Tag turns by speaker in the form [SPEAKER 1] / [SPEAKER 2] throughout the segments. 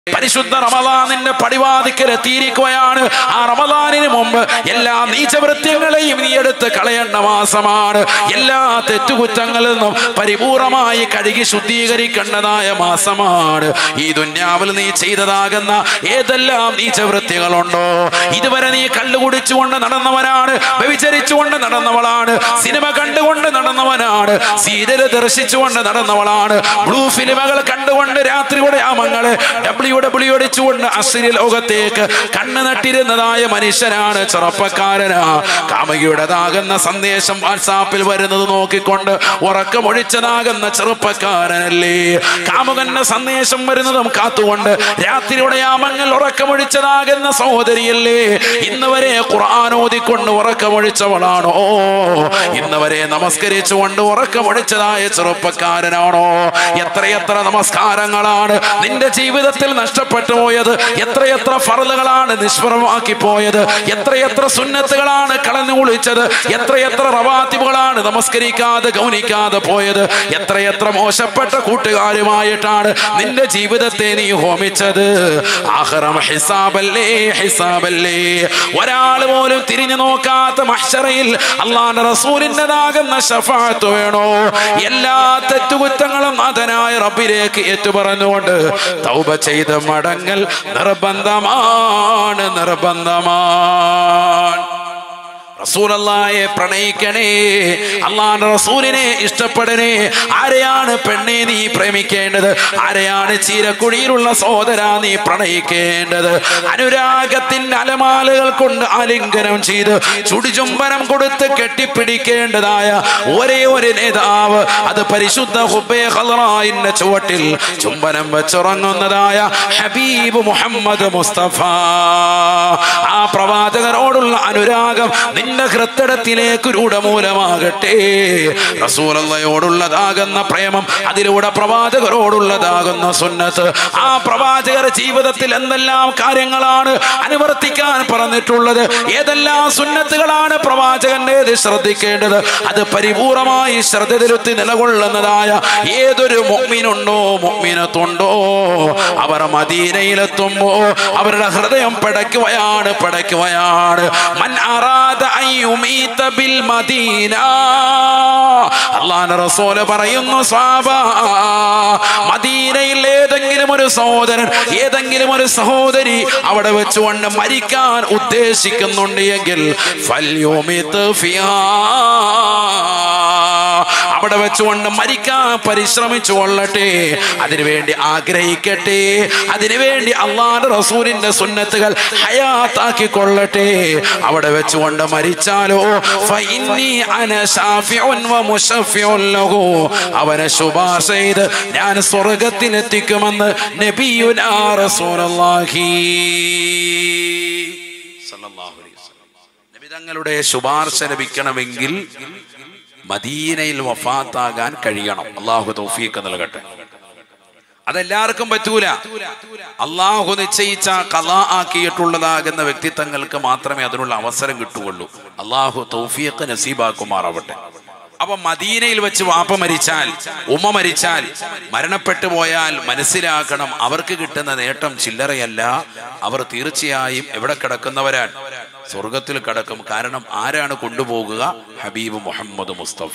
[SPEAKER 1] പരിശുദ്ധ റമളാനിന്റെ പടിവാതിക്കൽ എത്തിയിരിക്കുകയാണ്. ആ റമളാനിന് മുമ്പ് എല്ലാ നീചവൃത്യങ്ങളെയും നീ എടുത്ത് കളയേണ്ട മാസമാണ്. എല്ലാ തെറ്റുകുറ്റങ്ങളിൽ നിന്നും പരിപൂർണമായി കഴുകി ശുദ്ധീകരിക്കേണ്ടതായ മാസമാണ്. ഈ ദുന്യാവിൽ നീ ചെയ്തതാകുന്ന ഏതെല്ലാം നീചവൃത്തികളുണ്ടോ, ഇതുവരെ നീ കള്ളുകുടിച്ചുകൊണ്ട് നടന്നവനാണ്, വ്യഭിചരിച്ചുകൊണ്ട് നടന്നവളാണ്, സിനിമ കണ്ടുകൊണ്ട് നടന്നവനാണ്, സീരിയൽ ദർശിച്ചുകൊണ്ട് നടന്നവളാണ്, ബ്ലൂ ഫിലിമുകൾ കണ്ടുകൊണ്ട് രാത്രിയുടെ യാമങ്ങള് ഒടിച്ചുകൊണ്ട് അശ്ലീല ലോകത്തേക്ക് കണ്ണ് നട്ടിരുന്നതായ മനുഷ്യനാണ്, ചെറുപ്പക്കാരനാ. കാമുകിയുടേതാകുന്ന സന്ദേശം വാട്സാപ്പിൽ വരുന്നത് നോക്കിക്കൊണ്ട് ഉറക്കമൊഴിച്ചതാകുന്ന ചെറുപ്പക്കാരനല്ലേ? കാമുകന്റെ സന്ദേശം വരുന്നതും കാത്തുകൊണ്ട് രാത്രിയുടെ യാമങ്ങൾ ഉറക്കമൊഴിച്ചതാകുന്ന സഹോദരിയല്ലേ? ഇന്ന് വരെ ഖുർആൻ ഓതിക്കൊണ്ട് ഉറക്കമൊഴിച്ചവളാണോ? ഇന്ന് വരെ നമസ്കരിച്ചുകൊണ്ട് ഉറക്കമൊഴിച്ചതായ ചെറുപ്പക്കാരനാണോ? എത്രയെത്ര നമസ്കാരങ്ങളാണ് നിന്റെ ജീവിതത്തിൽ നഷ്ടപ്പെട്ടു പോയത്, എത്രയെത്ര ഫർളുകളാണ് നിഷ്ഫലമാക്കി പോയത്, എത്രയെത്ര സുന്നത്തുകളാണ് കളഞ്ഞു കുളിച്ചത്, എത്രയെത്ര റവാത്തിബുകളാണ് നമസ്കരിക്കാതെ ഗൗനിക്കാതെ പോയത്, എത്രയെത്ര മോശപ്പെട്ട കൂട്ടുകാരുമായിട്ടാണ് നിന്റെ ജീവിതത്തെ നീ ഹോമിച്ചത്. ആഖിറം ഹിസാബല്ലേ, ഹിസാബല്ലേ. ഒരാൾ പോലും തിരിഞ്ഞു നോക്കാത്ത മഹ്ശറയിൽ അല്ലാഹുവിന്റെ റസൂലിന്റേതാകുന്ന ശഫാഅത്ത് വേണോ? എല്ലാ തെറ്റുകുറ്റങ്ങളും നാഥനായ റബ്ബിലേക്ക് ഏറ്റുപറഞ്ഞുകൊണ്ട് തൗബ ചെയ്ത് മടങ്ങൽ നിർബന്ധമാണ്, നിർബന്ധമാണ്. റസൂലുള്ളാഹിയെ പ്രണയിക്കണേ, അല്ലാഹുവിന്റെ റസൂലിനെ ഇഷ്ടപ്പെടണേ. ആരെയാണ് പെണ്ണെ നീ പ്രേമിക്കേണ്ടത്? ആരെയാണ് ചീരക്കുഴിയിലുള്ള സഹോദരാ നീ പ്രണയിക്കേണ്ടത്? അനുരാഗത്തിന്റെ അലമാലകൾ കൊണ്ട് ആലിംഗനം ചെയ്ത് ചുടിചുംബനം കൊടുത്ത് കെട്ടിപ്പിടിക്കേണ്ടതായ ഒരേ ഒരു നേതാവ്, അത് പരിശുദ്ധ ഹുബ്ബെ ഖൽറായിന്റെ ചുവട്ടിൽ ചുംബനം വെച്ചുറങ്ങുന്നതായ ഹബീബ് മുഹമ്മദ് മുസ്തഫ. ആ പ്രവാചകരോടുള്ള അനുരാഗം നിന്റെ ഹൃദയത്തിലേക്ക് രൂഢമൂലമാകട്ടെ. റസൂലുള്ളാഹിയോടുള്ളതാകുന്ന പ്രേമം, അതിലൂടെ പ്രവാചകരോടുള്ളതാകുന്ന സുന്നത്ത്. ആ പ്രവാചകർ ജീവിതത്തിൽ എന്തെല്ലാം കാര്യങ്ങളാണ് അനുവർത്തിക്കാൻ പറഞ്ഞിട്ടുള്ളത്, ഏതെല്ലാം സുന്നത്തുകളാണ് പ്രവാചകന്റേത് ശ്രദ്ധിക്കേണ്ടത്, അത് പരിപൂർണമായി ശ്രദ്ധയിലെത്തി നിലകൊള്ളുന്നതായ ഏതൊരു മുഅ്മിനുണ്ടോ, മുഅ്മിനത്തുണ്ടോ, അവർ മദീനയിലെത്തുമ്പോ അവരുടെ ഹൃദയം പടയ്ക്കുകയാണ്, പടയ്ക്കുകയാണ്. മൻ അറാദ അയ്യുമീത ബിൽ മദീന, അല്ലാഹുവിന്റെ റസൂൽ പറയുന്നു, സ്വഹാബ, മദീനയിൽ ഏതെങ്കിലും ഒരു സഹോദരൻ, ഏതെങ്കിലും ഒരു സഹോദരി അവിടെ വെച്ചുകൊണ്ട് മരിക്കാൻ ഉദ്ദേശിക്കുന്നുണ്ട് എങ്കിൽ ഫൽയുമിത് ഫിഹാ, അവിടെ വെച്ചുകൊണ്ട് മരിക്കാൻ പരിശ്രമിച്ചു കൊള്ളട്ടെ, അതിനുവേണ്ടി ആഗ്രഹിക്കട്ടെ, അതിനുവേണ്ടി അല്ലാഹുവിന്റെ റസൂലിന്റെ സുന്നത്തുകൾ ഹയാത്താക്കി കൊള്ളട്ടെ. അവിടെ വെച്ചുകൊണ്ട് മരിച്ചാലോ ഫഇന്നി അന ശാഫിഉൻ വ മുശഫിഉൻ ലഹു, അവനെ ശുപാർശ ചെയ്ത് ഞാൻ സ്വർഗ്ഗത്തിലെത്തിക്കുമെന്ന് നബിയുനാ റസൂലുള്ളാഹി സ്വല്ലല്ലാഹു അലൈഹി വസല്ലം. നബി തങ്ങളുടെ ശുപാർശ ലഭിക്കണമെങ്കിൽ മദീനയിൽ വഫാത്താകാൻ കഴിയണം. അല്ലാഹു തൗഫീഖ് നൽകട്ടെ. അതെല്ലാവർക്കും പറ്റൂല. അള്ളാഹു നിശ്ചയിച്ച ഖളാ ആക്കിയിട്ടുള്ളതാകുന്ന വ്യക്തിത്വങ്ങൾക്ക് മാത്രമേ അതിനുള്ള അവസരം കിട്ടുകയുള്ളൂ. അള്ളാഹു തൗഫീഖ് നസീബാക്കുമാറാവട്ടെ. അപ്പൊ മദീനയിൽ വെച്ച് വാപ്പ മരിച്ചാൽ, ഉമ്മ മരിച്ചാൽ, മരണപ്പെട്ടു പോയാൽ മനസ്സിലാക്കണം, അവർക്ക് കിട്ടുന്ന നേട്ടം ചില്ലറയല്ല. അവർ തീർച്ചയായും എവിടെ കിടക്കുന്നവരാണ്? സ്വർഗത്തിൽ കിടക്കും. കാരണം ആരാണ് കൊണ്ടുപോകുക? ഹബീബ് മുഹമ്മദ് മുസ്തഫ.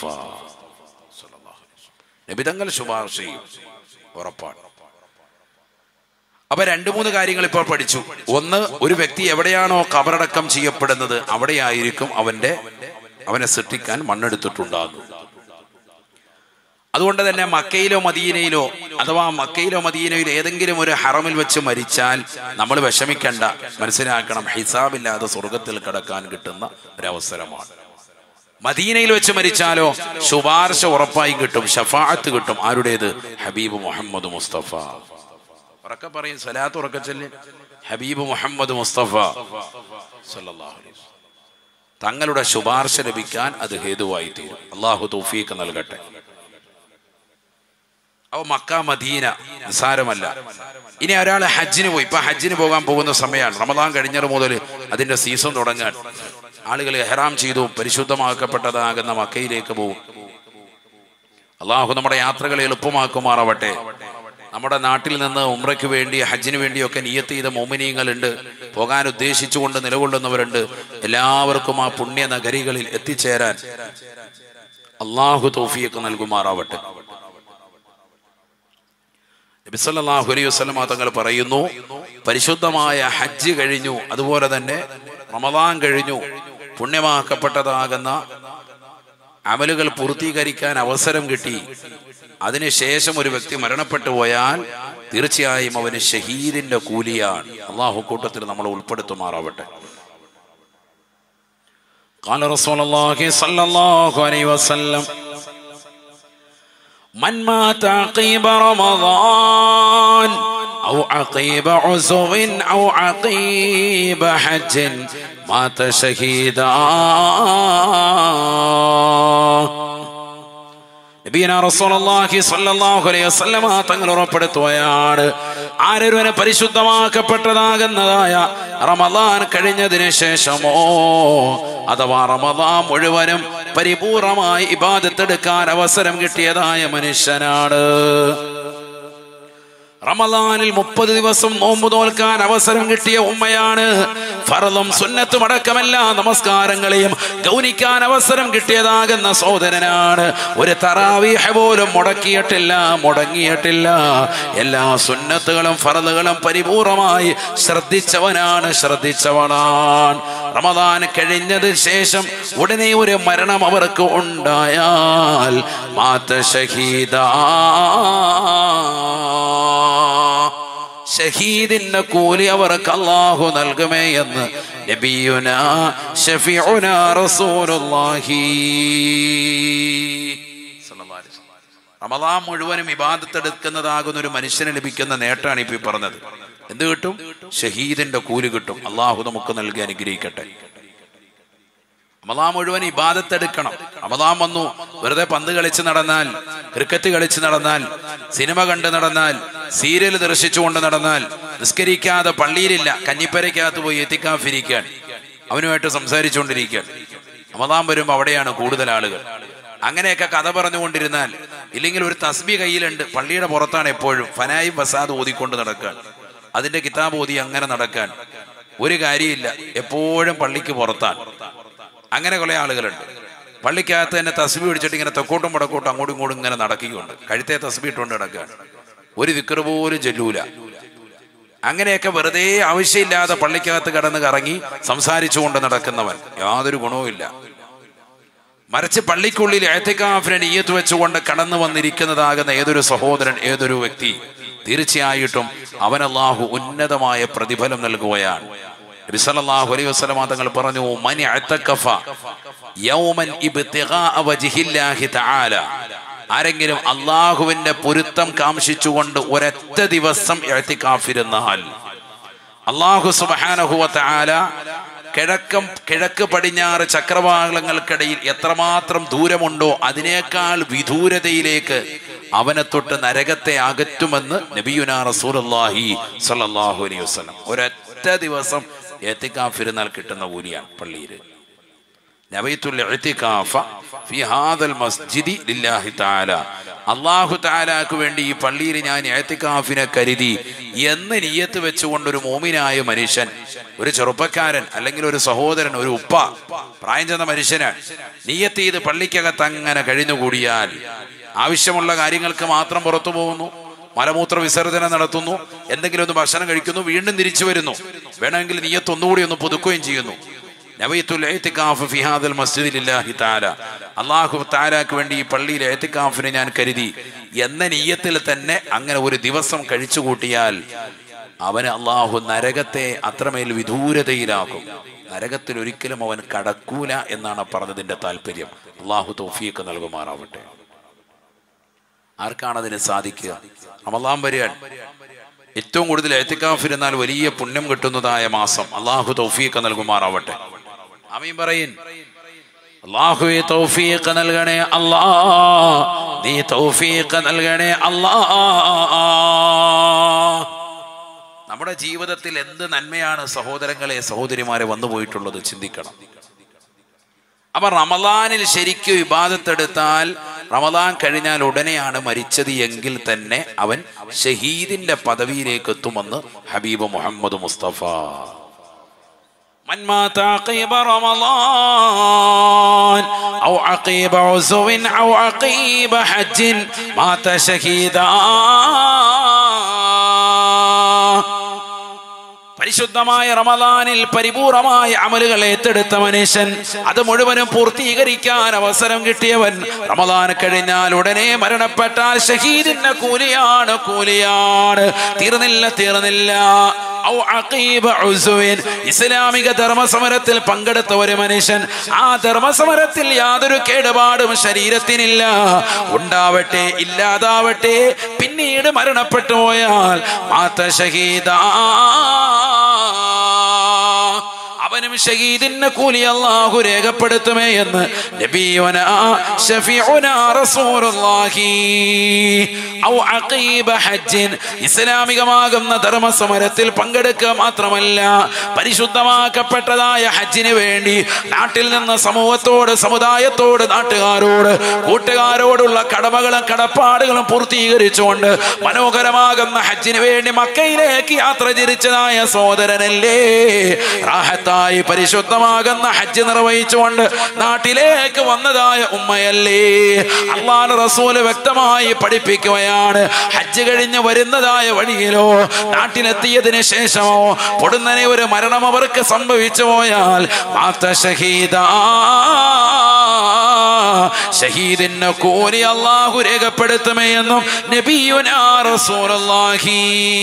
[SPEAKER 1] നബി തങ്ങൾ ശുപാർശ ചെയ്യും, ഉറപ്പാണ്. അപ്പൊ 2-3 കാര്യങ്ങൾ ഇപ്പോൾ പഠിച്ചു. ഒന്ന്, ഒരു വ്യക്തി എവിടെയാണോ ഖബറടക്കം ചെയ്യപ്പെടുന്നത് അവിടെയായിരിക്കും അവനെ സൃഷ്ടിക്കാൻ മണ്ണെടുത്തിട്ടുണ്ടാകും. അതുകൊണ്ട് തന്നെ മക്കയിലോ മദീനയിലോ, അഥവാ മക്കയിലോ മദീനയിലോ ഏതെങ്കിലും ഒരു ഹറമിൽ വെച്ച് മരിച്ചാൽ നമ്മൾ വിഷമിക്കണ്ട. മനസ്സിലാക്കണം, ഹിസാബില്ലാതെ സ്വർഗത്തിൽ കടക്കാൻ കിട്ടുന്ന ഒരവസരമാണ്. മദീനയിൽ വെച്ച് മരിച്ചാലോ ശുപാർശ ഉറപ്പായി കിട്ടും, ഷഫാഅത്ത് കിട്ടും. ആരുടേത്? ഹബീബ് മുഹമ്മദ് മുസ്തഫ. ഉറക്കെ പറയും, സ്വലാത്ത് ഉറക്കെ ചൊല്ല്, ഹബീബ് മുഹമ്മദ് മുസ്തഫ സല്ലല്ലാഹു അലൈഹി വസല്ലം. തങ്ങളുടെ ശുപാർശ ലഭിക്കാൻ അത് ഹേതുവായി തീരും. അല്ലാഹു തൗഫീഖ് നൽകട്ടെ. അപ്പൊ മക്ക മദീന നിസാരമല്ല. ഇനി ഒരാൾ ഹജ്ജിന് പോയി, ഇപ്പൊ ഹജ്ജിന് പോകാൻ പോകുന്ന സമയമാണ്. റമദാൻ കഴിഞ്ഞത് മുതൽ അതിന്റെ സീസൺ തുടങ്ങാൻ ആളുകൾ ഇഹ്റാം ചെയ്തു പരിശുദ്ധമാക്കപ്പെട്ടതാകുന്ന മക്കയിലേക്ക് പോകും. അള്ളാഹു നമ്മുടെ യാത്രകളെ എളുപ്പമാക്കുമാറാവട്ടെ. നമ്മുടെ നാട്ടിൽ നിന്ന് ഉംറയ്ക്ക് വേണ്ടി ഹജ്ജിന് വേണ്ടിയൊക്കെ നിയ്യത്ത് ചെയ്ത മോമിനീങ്ങളുണ്ട്, പോകാൻ ഉദ്ദേശിച്ചുകൊണ്ട് നിലകൊള്ളുന്നവരുണ്ട്. എല്ലാവർക്കും ആ പുണ്യ നഗരികളിൽ എത്തിച്ചേരാൻ അള്ളാഹു തൗഫീഖ് നൽകുമാറാവട്ടെ. നബി സല്ലല്ലാഹു അലൈഹി വസല്ലം തങ്ങൾ പറയുന്നു, പരിശുദ്ധമായ ഹജ്ജ് കഴിഞ്ഞു, അതുപോലെ തന്നെ റമദാൻ കഴിഞ്ഞു, പുണ്യമാക്കപ്പെട്ടതാകുന്ന അമലുകൾ പൂർത്തീകരിക്കാൻ അവസരം കിട്ടി, അതിനുശേഷം ഒരു വ്യക്തി മരണപ്പെട്ടു പോയാൽ തീർച്ചയായും അവന് ഷഹീദിന്റെ കൂലിയാണ്. അള്ളാഹു കൂട്ടത്തിൽ നമ്മളെ ഉൾപ്പെടുത്തുമാറാവട്ടെ. ഖാല റസൂലുള്ളാഹി സ്വല്ലല്ലാഹു അലൈഹി വസല്ലം من مات عقيب رمضان أو عقيب عزو أو عقيب حج مات شهيدا. നബിയനാ റസൂലുള്ളാഹി സ്വല്ലല്ലാഹു അലൈഹി വസല്ലം തങ്ങൾ ഉറപ്പെടുത്തുകയാണ്, ആരൊരുവനെ പരിശുദ്ധമാക്കപ്പെട്ടതാകുന്നതായ റമദാൻ കഴിഞ്ഞതിന് ശേഷമോ അഥവാ റമദാൻ മുഴുവനും പരിപൂർണമായി ഇബാദത്തെടുക്കാൻ അവസരം കിട്ടിയതായ മനുഷ്യനാണ്. റമദാനിൽ 30 ദിവസം നോമ്പ് നോൽക്കാൻ അവസരം കിട്ടിയ ഉമ്മയാണ്. ഫർളും സുന്നത്തും അടക്കമെല്ലാ നമസ്കാരങ്ങളെയും ഗൗനിക്കാൻ അവസരം കിട്ടിയതാകുന്ന സഹോദരനാണ്. ഒരു തറാവീഹ് പോലും മുടങ്ങിയിട്ടില്ല. എല്ലാ സുന്നത്തുകളും ഫർളുകളും പരിപൂർണമായി ശ്രദ്ധിച്ചവനാണ്. റമദാൻ കഴിഞ്ഞതിന് ശേഷം ഉടനെ ഒരു മരണം അവർക്ക് ഉണ്ടായാൽ മാത ഷഹീദാ, ഷഹീദിന്റെ കൂലി അവർക്ക് അല്ലാഹു നൽകുമേ എന്ന് നബിയുനാ ശഫീഉനാ റസൂലുള്ളാഹി സ്വല്ലല്ലാഹു അലൈഹി വസല്ലം. റമദാൻ മുഴുവനും ഇബാദത്ത് എടുക്കുന്നതാകുന്ന ഒരു മനുഷ്യന് ലഭിക്കുന്ന നേട്ടമാണ് ഇപ്പൊ പറഞ്ഞത്. എന്ത് കിട്ടും? ഷഹീദിന്റെ കൂലി കിട്ടും. അള്ളാഹു നമുക്ക് നൽകി അനുഗ്രഹിക്കട്ടെ. റമദാൻ മുഴുവൻ ഇബാദത്ത് എടുക്കണം. റമദാൻ വന്നു വെറുതെ പന്ത് കളിച്ച് നടന്നാൽ, ക്രിക്കറ്റ് കളിച്ച് നടന്നാൽ, സിനിമ കണ്ട് നടന്നാൽ, സീരിയൽ ദർശിച്ചുകൊണ്ട് നടന്നാൽ, നിസ്കരിക്കാതെ പള്ളിയിലില്ല, കഞ്ഞിപ്പരയ്ക്കകത്ത് പോയി എത്തിക്കാഫിരിക്കാൻ, അവനുമായിട്ട് സംസാരിച്ചുകൊണ്ടിരിക്കാൻ, റമദാൻ വരുമ്പോൾ അവിടെയാണ് കൂടുതൽ ആളുകൾ. അങ്ങനെയൊക്കെ കഥ പറഞ്ഞുകൊണ്ടിരുന്നാൽ, ഇല്ലെങ്കിൽ ഒരു തസ്ബീഹ് കയ്യിലുണ്ട്, പള്ളിയുടെ പുറത്താണ് എപ്പോഴും ഫനായും ഫസാദ് ഓതിക്കൊണ്ട് നടക്കാൻ, അതിന്റെ കിതാബ് ഓതി അങ്ങനെ നടക്കാൻ ഒരു കാര്യമില്ല, എപ്പോഴും പള്ളിക്ക് പുറത്താണ്. അങ്ങനെ കുറെ ആളുകളുണ്ട്. പള്ളിക്കകത്ത് തന്നെ തസ്ബീഹ് പിടിച്ചിട്ട് ഇങ്ങനെ തെക്കോട്ടും വടക്കോട്ടും അങ്ങോട്ടും ഇങ്ങോട്ടും ഇങ്ങനെ നടക്കിക്കൊണ്ട് കഴുത്തെ തസ്ബീഹ് ഇട്ടുകൊണ്ട് നടക്കാൻ, ഒരു ദിക്ർ പോലും ചൊല്ലൂല. അങ്ങനെയൊക്കെ വെറുതെ ആവശ്യമില്ലാതെ പള്ളിക്കകത്ത് കടന്ന് കറങ്ങി സംസാരിച്ചുകൊണ്ട് നടക്കുന്നവൻ യാതൊരു ഗുണവുമില്ല. മറിച്ച് പള്ളിക്കുള്ളിൽ ഇഅ്തികാഫിനെ നിയ്യത്ത് വെച്ചുകൊണ്ട് കടന്നു വന്നിരിക്കുന്നതാകുന്ന ഏതൊരു സഹോദരൻ, ഏതൊരു വ്യക്തി, തീർച്ചയായിട്ടും അവൻ അല്ലാഹു ഉന്നതമായ പ്രതിഫലം നൽകുകയാണ്. നബി സല്ലല്ലാഹു അലൈഹി വസല്ലം തങ്ങൾ പറഞ്ഞു, മൻ ഇഅ്തഖഫ യൗമൻ ഇബ്തിഗാഅ വജ്ഹില്ലാഹി തആല, ആരെങ്കിലും അല്ലാഹുവിന്റെ പൊരുത്തം കാംക്ഷിച്ചുകൊണ്ട് ഒരൊറ്റ ദിവസം ഇഅ്തികാഫിരുന്നാൽ അല്ലാഹു സുബ്ഹാനഹു വ തആല കിഴക്ക് പടിഞ്ഞാറ് ചക്രവാളങ്ങൾക്കിടയിൽ എത്രമാത്രം ദൂരമുണ്ടോ അതിനേക്കാൾ വിദൂരതയിലേക്ക് അവനെ തൊട്ട് നരകത്തെ അകറ്റുമെന്ന് നബിയുനാ റസൂലുള്ളാഹി സ്വല്ലല്ലാഹു അലൈഹി വസല്ലം. ഒരൊറ്റ ദിവസം ഇഅ്തികാഫിരുന്നാൽ കിട്ടുന്ന കൂലിയാണ്. പള്ളിയിൽ നബൈത്തുൽ ഇഅ്തികാഫ ഫി ഹാദൽ മസ്ജിദി ലില്ലാഹി തആല, അല്ലാഹു തആലാക്ക് വേണ്ടി ഈ പള്ളിയിൽ ഞാൻ ഇഅ്തികാഫിനെ കരുതി എന്ന് നിയ്യത്ത് വെച്ചുകൊണ്ട് ഒരു മോമിനായ മനുഷ്യൻ, ഒരു ചെറുപ്പക്കാരൻ അല്ലെങ്കിൽ ഒരു സഹോദരൻ, ഒരു ഉപ്പ, പ്രായം ചെന്ന മനുഷ്യനാണ്, നിയ്യത്ത് ചെയ്ത് പള്ളിക്കകത്ത് അങ്ങനെ കഴിഞ്ഞുകൂടിയാൽ ആവശ്യമുള്ള കാര്യങ്ങൾക്ക് മാത്രം പുറത്തു പോകുന്നു, മലമൂത്ര വിസർജനം നടത്തുന്നു, എന്തെങ്കിലും ഒന്ന് ഭക്ഷണം കഴിക്കുന്നു, വീണ്ടും തിരിച്ചു വരുന്നു, വേണമെങ്കിൽ നിയ്യത്ത് ഒന്നുകൂടി ഒന്ന് പുതുക്കുകയും ചെയ്യുന്നു. നബൈത്തുൽ ഇഅ്തികാഫ് ഫി ഹാദൽ മസ്ജിദി ലില്ലാഹി തആല, അല്ലാഹു തആലാക്ക് വേണ്ടി ഈ പള്ളിയിൽ ഇഅ്തികാഫിനെ ഞാൻ കരുതി എന്ന നിയ്യത്തിൽ തന്നെ അങ്ങനെ ഒരു ദിവസം കഴിച്ചു കൂട്ടിയാൽ അവന് അല്ലാഹു നരകത്തെ അത്രമേൽ വിദൂരതയിലാക്കും. നരകത്തിൽ ഒരിക്കലും അവൻ കടക്കൂല എന്നാണ് പറഞ്ഞതിന്റെ താല്പര്യം. അല്ലാഹു തൗഫീഖ് നൽകുമാറാവട്ടെ. ആർക്കാണ് അതിന് സാധിക്കുക? റമളാൻ വരികയാണ്, ഏറ്റവും കൂടുതൽ ഇഅ്തികാഫിരുന്നാൽ വലിയ പുണ്യം കിട്ടുന്നതായ മാസം. അല്ലാഹു തൗഫീഖ് നൽകുമാറാവട്ടെ. ആമീൻ പറയിൻ. അല്ലാഹുവേ തൗഫീഖ് നൽകണേ അല്ലാ, നീ തൗഫീഖ് നൽകണേ അല്ലാ. നമ്മുടെ ജീവിതത്തിൽ എന്ത് നന്മയാണ് സഹോദരങ്ങളെ, സഹോദരിമാരെ വന്നു പോയിട്ടുള്ളത് ചിന്തിക്കണം. അപ്പൊ റമളാനിൽ ശരിക്കും ഇബാദത്ത് എടുത്താൽ റമദാൻ കഴിഞ്ഞാൽ ഉടനെയാണ് മരിച്ചത് എങ്കിൽ തന്നെ അവൻ ഷഹീദിന്റെ പദവിയിലേക്ക് എത്തുമെന്ന് ഹബീബ് മുഹമ്മദ് മുസ്തഫ. من مات عقيب رمضان أو عقيب عزو أو عقيب حج مات شهيدا. പരിശുദ്ധമായ റമദാനിൽ പരിപൂർണമായ അമലുകൾ ഏറ്റെടുത്ത മനുഷ്യൻ, അത് മുഴുവനും പൂർത്തീകരിക്കാൻ അവസരം കിട്ടിയവൻ, റമദാൻ കഴിഞ്ഞാൽ ഉടനെ മരണപ്പെട്ടാൽ ഷഹീദിന്റെ കൂലിയാണ്. തീർന്നില്ല. ഇസ്ലാമിക ധർമ്മസമരത്തിൽ പങ്കെടുത്ത ഒരു മനുഷ്യൻ, ആ ധർമ്മസമരത്തിൽ യാതൊരു കേടുപാടും ശരീരത്തിനില്ല, ഉണ്ടാവട്ടെ ഇല്ലാതാവട്ടെ, പിന്നീട് മരണപ്പെട്ടു പോയാൽ മാത ഷഹീദാ, അവനും ഷഹീദിന്റെ കൂലി അല്ലാഹു രേഖപ്പെടുത്തുമേ എന്ന് നബിയുനാ ശഫീഉനാ റസൂലുള്ളാഹി. ഔ അഖീബ ഹജ്ജിൻ, ഇസ്ലാമികമാകുന്ന ധർമ്മസമരത്തിൽ പങ്കെടുക്കുക മാത്രമല്ല, പരിശുദ്ധമാക്കപ്പെട്ടതായ ഹജ്ജിന് വേണ്ടി നാട്ടിൽ നിന്ന് സമൂഹത്തോട്, സമുദായത്തോട്, നാട്ടുകാരോട്, കൂട്ടുകാരോടുള്ള കടമകളും കടപ്പാടുകളും പൂർത്തീകരിച്ചുകൊണ്ട് മനോഹരമാകുന്ന ഹജ്ജിന് വേണ്ടി മക്കയിലേക്ക് യാത്ര തിരിച്ചതായ സഹോദരനല്ലേ, റാഹത്തായി പരിശുദ്ധമാകുന്ന ഹജ്ജ് നിർവഹിച്ചുകൊണ്ട് നാട്ടിലേക്ക് വന്നതായ ഉമ്മയല്ലേ. അല്ലാഹുവിന്റെ റസൂൽ വ്യക്തമായി പഠിപ്പിക്കുകയാണ്, ഹജ്ജ് കഴിഞ്ഞ് വരുന്നതായ വഴിയിലോ നാട്ടിലെത്തിയതിനു ശേഷമോ പൊടുന്നനെ ഒരു മരണം അവർക്ക് സംഭവിച്ചു പോയാൽ മാത ഷഹീദാ, ഷഹീദിന്റെ കൂലി അല്ലാഹു രേഖപ്പെടുത്തുമേ എന്നും നബിയുനാ റസൂലുള്ളാഹി.